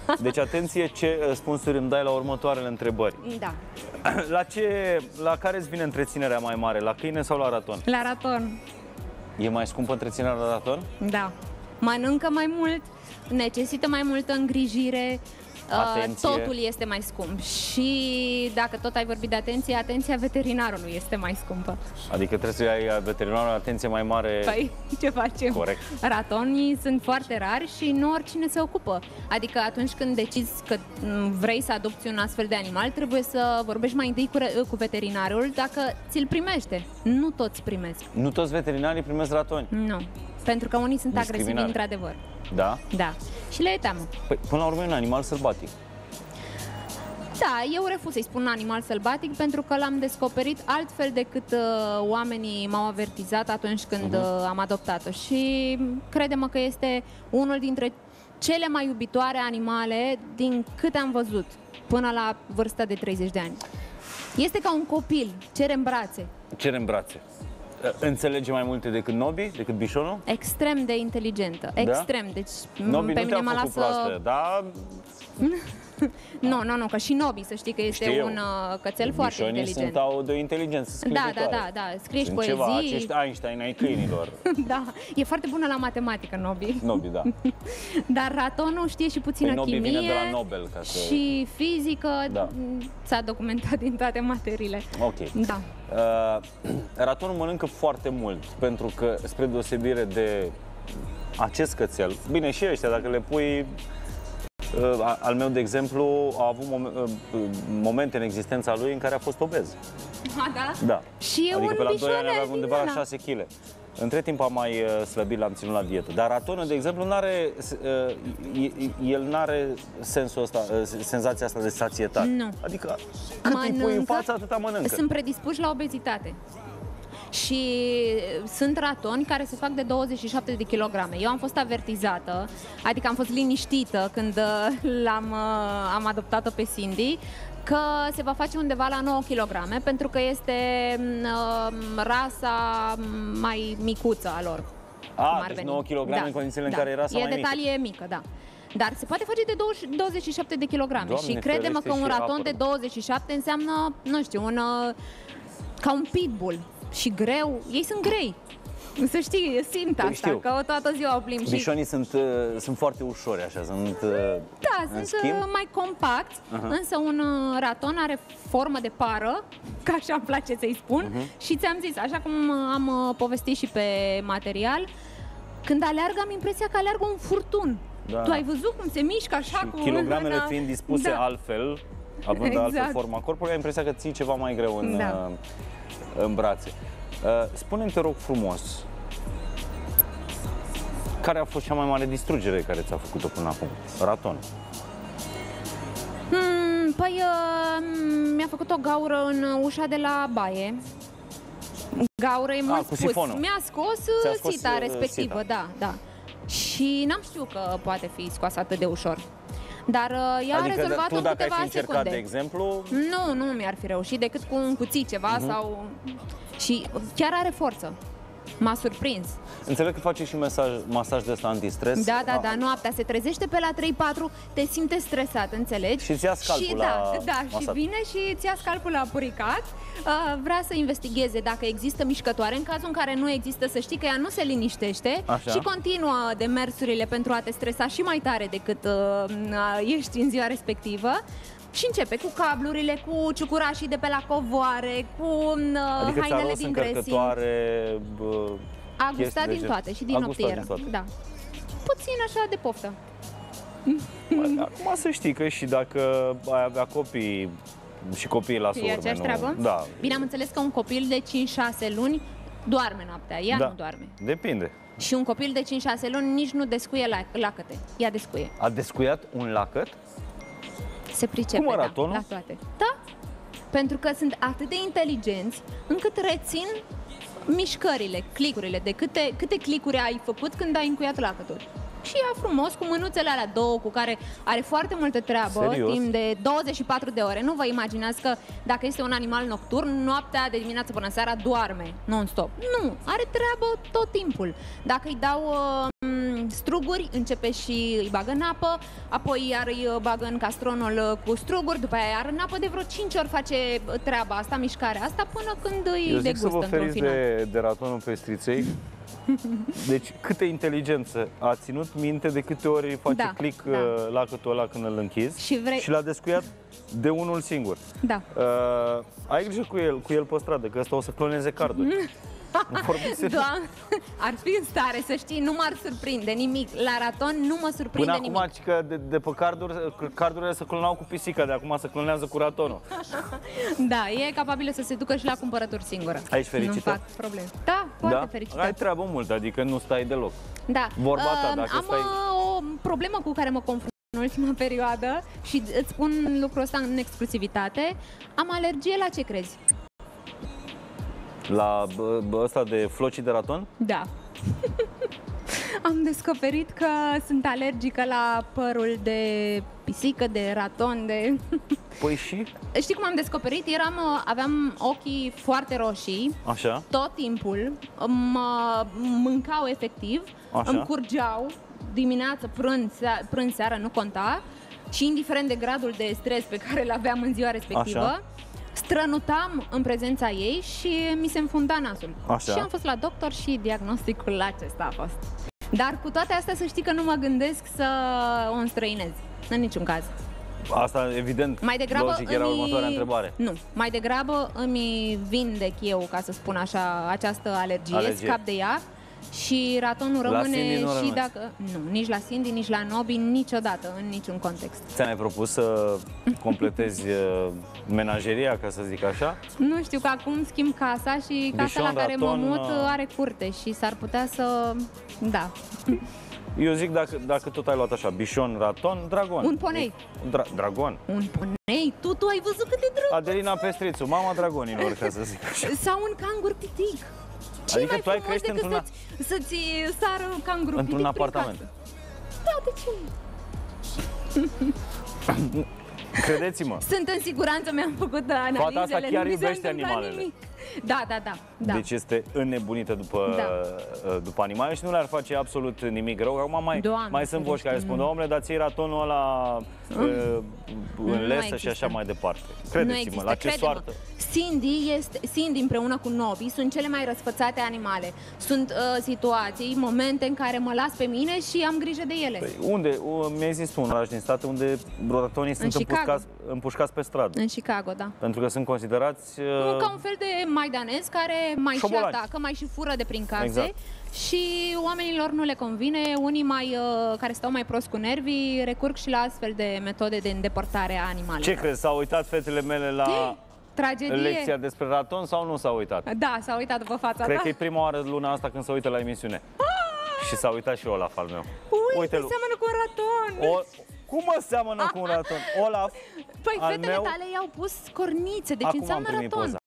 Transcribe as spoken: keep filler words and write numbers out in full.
Deci atenție ce răspunsuri îmi dai la următoarele întrebări. Da. La, ce, la care îți vine întreținerea mai mare? La câine sau la raton? La raton. E mai scumpă întreținerea la raton? Da. Mănâncă mai mult, necesită mai multă îngrijire, Atenție. totul este mai scump. Și dacă tot ai vorbit de atenție, atenția veterinarului este mai scumpă. Adică trebuie să ai veterinarul atenție mai mare. Păi, ce facem? Corect. Ratonii sunt foarte rari și nu oricine se ocupă. Adică atunci când decizi că vrei să adopți un astfel de animal, trebuie să vorbești mai întâi cu, cu veterinarul dacă ți-l primește. Nu toți primesc. Nu toți veterinarii primesc ratoni? Nu. Pentru că unii sunt agresivi într-adevăr. Da? Da. Și le e teamă. Păi, până la urmă e un animal sălbatic. Da, eu refuz să-i spun animal sălbatic pentru că l-am descoperit altfel decât uh, oamenii m-au avertizat atunci când uh, am adoptat-o. Și crede-mă că este unul dintre cele mai iubitoare animale din câte am văzut până la vârsta de treizeci de ani. Este ca un copil, cere în brațe. Cere în brațe. Înțelege mai multe decât Nobi, decât Bișonul? Extrem de inteligentă, da? extrem. Deci Nobi pe nu mine te-a mă făcut lasă... proastă, dar... Nu, nu, nu, că și Nobi, să știi că este Știu. un uh, cățel foarte Bișonii inteligent. sunt au de o inteligență Da, sclipitoare. da, da, da, scrie și sunt poezii. ceva, acești Einstein ai câinilor. Da, e foarte bună la matematică, Nobi. Nobi, da. Dar ratonul știe și puțină Păi Nobi chimie vine de la Nobel, ca să... și fizică, Da. s-a documentat din toate materiile. Ok. Da. Uh, ratonul mănâncă foarte mult, pentru că, spre deosebire de acest cățel, bine și ăștia, dacă le pui... Uh, al meu, de exemplu, a avut mom uh, momente în existența lui în care a fost obez. A, da? Da. Și e adică un pe la doi ani bișoare avea undeva la din ăla. șase kilograme. Între timp am mai uh, slăbit, l-am ținut la dietă. Dar ratonul, de exemplu, n-are, uh, el nu are sensul ăsta, uh, senzația asta de sațietate. Nu. Adică cât îi pui în față, atâta mănâncă. Sunt predispuși la obezitate. Și sunt ratoni care se fac de douăzeci și șapte de kilograme. Eu am fost avertizată, adică am fost liniștită când l-am am adoptat-o pe Cindy, că se va face undeva la nouă kilograme, pentru că este uh, rasa mai micuță a lor. A, deci nouă kilograme da, în condițiile da. în care e rasa e mai mică. E de talie mică, da. Dar se poate face de douăzeci și șapte de kilograme. Doamne, și crede-mă că un raton apără. de douăzeci și șapte înseamnă, nu știu, un, ca un pitbull. Și greu, ei sunt grei. Să știi, simt asta, știu. că toată ziua o plimb. Bișonii și... sunt, uh, sunt foarte ușori, așa, sunt uh, Da, în sunt schimb. mai compacti, uh-huh. însă un uh, raton are formă de pară, ca așa îmi place să-i spun, uh-huh. și ți-am zis, așa cum am uh, povestit și pe material, când aleargă am impresia că aleargă un furtun. Da. Tu ai văzut cum se mișcă așa și cu... kilogramele mâna... fiind dispuse da. altfel, având exact. altfel forma corpului, ai impresia că ții ceva mai greu în, da. în brațe. Spune-mi, te rog frumos, care a fost cea mai mare distrugere care ți-a făcut-o până acum? Raton. Hmm, păi uh, mi-a făcut o gaură în ușa de la baie. Gaură e mult ah, spus. Mi-a scos, scos sita respectivă, sita. da, da. Și n-am știut că poate fi scoasă atât de ușor. Dar uh, ea adică a rezolvat-o în dacă câteva ai fi încercat, secunde. de exemplu... Nu, nu mi-ar fi reușit decât cu un cuțit ceva uh-huh. sau... Și chiar are forță. M-a surprins. Înțeleg că face și masaj, masaj de ăsta antistres. Da, da, da, noaptea se trezește pe la trei patru, te simte stresat, înțelegi? Și ți-a scalpul și, la da, da, masat. și vine și ți-a scalpul la puricat. Uh, vrea să investigheze dacă există mișcătoare. În cazul în care nu există, să știi că ea nu se liniștește. Așa. Și continuă demersurile pentru a te stresa și mai tare decât uh, ești în ziua respectivă. Și începe cu cablurile, cu ciucurașii de pe la covoare, cu uh, adică hainele din dressing. Bă, a gustat din toate și din noptieră. Da. Puțin așa de poftă. Acum să știi că și dacă ai avea copii și copiii lasă urme, aceeași treabă? Da. Bine, am înțeles că un copil de cinci șase luni doarme noaptea, ea da. nu doarme. Depinde. Și un copil de cinci șase luni nici nu descuie lacăte, ea descuie. A descuiat un lacăt? Se pricepe, Cum, da, ratonul? la toate. Da, pentru că sunt atât de inteligenți încât rețin mișcările, clicurile, de câte, câte clicuri ai făcut când ai încuiat lacătul. Și ea frumos, cu mânuțele alea două, cu care are foarte multă treabă, serios? Timp de douăzeci și patru de ore. Nu vă imaginați că dacă este un animal nocturn, noaptea de dimineață până seara doarme non-stop. Nu, are treabă tot timpul. Dacă îi dau uh, struguri, începe și îi bagă în apă, apoi iar îi bagă în castronul cu struguri, după aia iar în apă, de vreo cinci ori face treaba asta, mișcarea asta, până când îi Eu zic degustă să vă într-un feriți final. de, de ratonul pestriței. Deci câtă inteligență a ținut minte de câte ori face Da, click da. uh, la câtul ăla când îl închizi Și vrei- și l-a descuiat de unul singur. Da. Uh, ai grijă cu el, cu el pe stradă, că ăsta o să cloneze carduri. Doamne, ar fi în stare, să știi, nu m-ar surprinde nimic. La raton nu mă surprinde Până nimic. acum, că de, de pe carduri, cardurile se clonau cu pisica, de acum se clonează cu ratonul. Da, e capabilă să se ducă și la cumpărături singură. Ești fericită? Nu fac probleme. Da, foarte Da? fericită. Ai treabă multă, adică nu stai deloc. Da. Vorba ta, Uh, dacă am stai- uh, o problemă cu care mă confrunt în ultima perioadă și îți spun lucrul ăsta în exclusivitate. Am alergie la ce crezi? La bă, bă, ăsta de flocii de raton? Da. Am descoperit că sunt alergică la părul de pisică, de raton, de... Păi și? Știi cum am descoperit? Eram, uh, aveam ochii foarte roșii, Așa? tot timpul, mă mâncau efectiv, Așa. îmi curgeau dimineață, prânz, sea- prânz, seara, nu conta, și indiferent de gradul de stres pe care îl aveam în ziua respectivă, Așa. strănutam în prezența ei și mi se înfunda nasul. Așa. Și am fost la doctor și diagnosticul acesta a fost. Dar cu toate astea să știi că nu mă gândesc să o înstrăinez, în niciun caz. Asta, evident, Mai degrabă logic, era îmi- următoarea întrebare. Nu, mai degrabă îmi vindec eu, ca să spun așa, această alergie, Alergie. scap de ea și ratonul La rămâne Cindy nu și renunți. dacă... Nu, nici la Cindy, nici la Nobi, niciodată, în niciun context. Ți-ai mai propus să completezi uh, menageria, ca să zic așa? Nu știu, că acum schimb casa și casa Bișon, la care raton, mă mut uh, are curte și s-ar putea să... Da. Eu zic, dacă, dacă tot ai luat așa, bișon, raton, dragon. Un ponei. Dra dragon. Un ponei? Tu, tu ai văzut cât de drăguț? Adelina Pestrițu, mama dragonilor, ca să zic așa. Sau un cangur pitic. Ce Adică mai tu ai frumos crește decât într-una- să-ți, să-ți sară un cangur Într-un pitic prin apartament. casă? Da, de ce nu? Credeți-mă, Sunt în siguranță, mi-am făcut analizele, asta chiar nu mi s-a iubește întâmplat animalele. nimic. Da, da, da. da. deci este înnebunită după, Da. după animale și nu le-ar face absolut nimic rău. Acum mai, Doamne mai sunt voci care ferește, spun, nu. omule, dar ții ratonul ăla uh, în Nu lesă și există. așa mai departe. Nu Credeți-mă, există, la ce crede-mă. soartă. Cindy, este, Cindy împreună cu Nobi sunt cele mai răsfățate animale. Sunt uh, situații, momente în care mă las pe mine și am grijă de ele. Păi, unde? U- Mi-ai zis tu un oraș din state unde ratonii sunt Chicago. împușcați, împușcați pe stradă. În Chicago, da. Pentru că sunt considerați... uh, Nu, ca un fel de maidanez care mai și Șobolani. atacă, mai și fură de prin case. Exact. Și oamenilor nu le convine, unii mai, uh, care stau mai prost cu nervii recurg și la astfel de metode de îndepărtare a animalelor. Ce crezi, s-au uitat fetele mele la Tragedie. lecția despre raton sau nu s-au uitat? Da, s-a uitat după fața Cred ta. că e prima oară luna asta când se uită la emisiune. Și s-a uitat și Olaf al meu. Uite, seamănă cu un raton. O, cum mă seamănă cu un raton? Olaf Păi al fetele meu... tale i-au pus cornițe, deci Acum am înseamnă primit raton. poza.